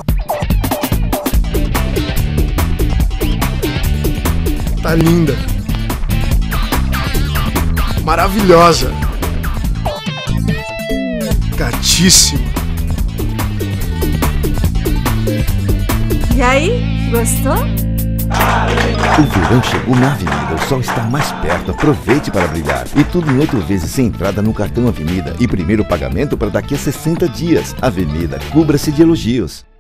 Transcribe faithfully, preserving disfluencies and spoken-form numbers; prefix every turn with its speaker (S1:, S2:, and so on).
S1: Tá linda. Maravilhosa. Gatíssima.
S2: E aí, gostou?
S3: O verão chegou na Avenida, o sol está mais perto, aproveite para brilhar. E tudo em oito vezes sem entrada no cartão Avenida e primeiro pagamento para daqui a sessenta dias. Avenida, cubra-se de elogios.